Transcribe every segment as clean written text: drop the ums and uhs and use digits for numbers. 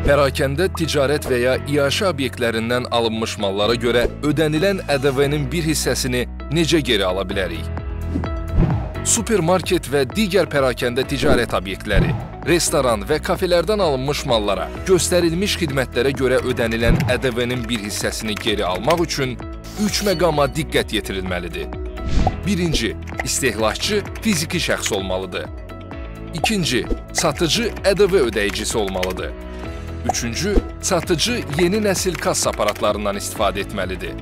Pərakəndə ticarət və ya iaşə obyektlərindən alınmış mallara görə ödənilən ƏDV-nin bir hissəsini necə geri ala bilərik? Supermarket və digər pərakəndə ticarət obyektləri, restoran və kafelərdən alınmış mallara, göstərilmiş xidmətlərə görə ödənilən ƏDV-nin bir hissəsini geri almaq üçün 3 məqama diqqət yetirilməlidir. Birinci, istehlakçı fiziki şəxs olmalıdır. İkinci, satıcı ƏDV ödəyicisi olmalıdır. Üçüncü, satıcı yeni nəsil kassa aparatlarından istifadə etməlidir.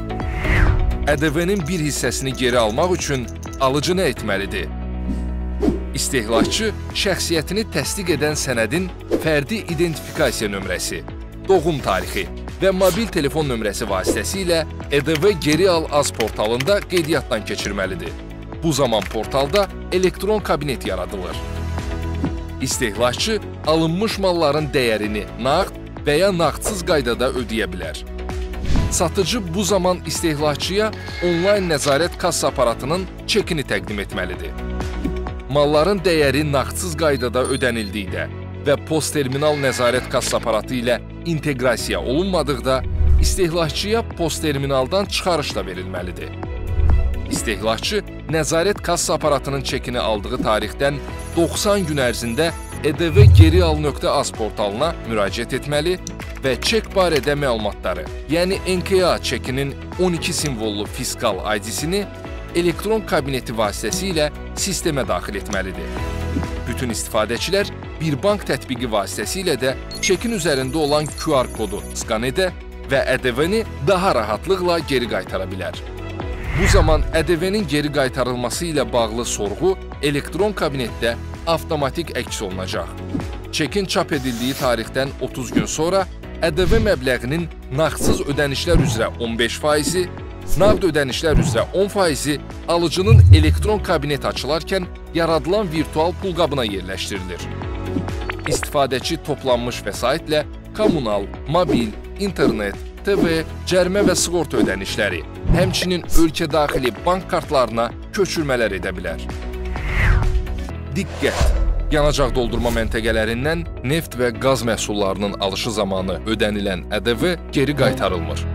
ƏDV-nin bir hissəsini geri almaq üçün alıcı nə etməlidir? İstehlakçı şəxsiyyətini təsdiq edən sənədin fərdi identifikasiya nömrəsi, doğum tarixi və mobil telefon nömrəsi vasitəsilə ƏDV Geri Al Az portalında qeydiyyatdan keçirməlidir. Bu zaman portalda elektron kabinet yaradılır. İstehlakçı alınmış malların dəyərini nağd və ya nağdsız qaydada ödəyə bilər. Satıcı bu zaman istehlakçıya onlayn nəzarət kassa aparatının çekini təqdim etməlidir. Malların dəyəri nağdsız qaydada ödənildikdə və postterminal nəzarət kassa aparatı ilə inteqrasiya olunmadıqda istehlakçıya postterminaldan çıxarış da verilməlidir. İstehlakçı nəzarət kassa aparatının çekini aldığı tarixdən 90 gün ərzində ƏDV Geri Al.az portalına müraciət etməli və çek barədə məlumatları, yəni NKA çekinin 12 simvollu fiskal ID-sini elektron kabineti vasitəsilə sistemə daxil etməlidir. Bütün istifadəçilər bir bank tətbiqi vasitəsilə də çekin üzərində olan QR kodu skan edə və ƏDV-ni daha rahatlıqla geri qaytara bilər. Bu zaman ƏDV-nin geri qaytarılması ilə bağlı sorğu elektron kabinetdə avtomatik əks olunacaq. Çekin çap edildiyi tarixdən 30 gün sonra ƏDV məbləğinin nağdsız ödənişlər üzrə 15%, nağd ödənişlər üzrə 10%, alıcının elektron kabinet açılarkən yaradılan virtual pul qabına yerləşdirilir. İstifadəçi toplanmış vəsaitlə kommunal, mobil, internet, TV, cərimə və sığorta ödənişləri, həmçinin ölkə daxili bank kartlarına köçürmələr edə bilər. Diqqət! Yanacaq doldurma məntəqələrindən neft və qaz məhsullarının alışı zamanı ödənilən ƏDV geri qaytarılmır.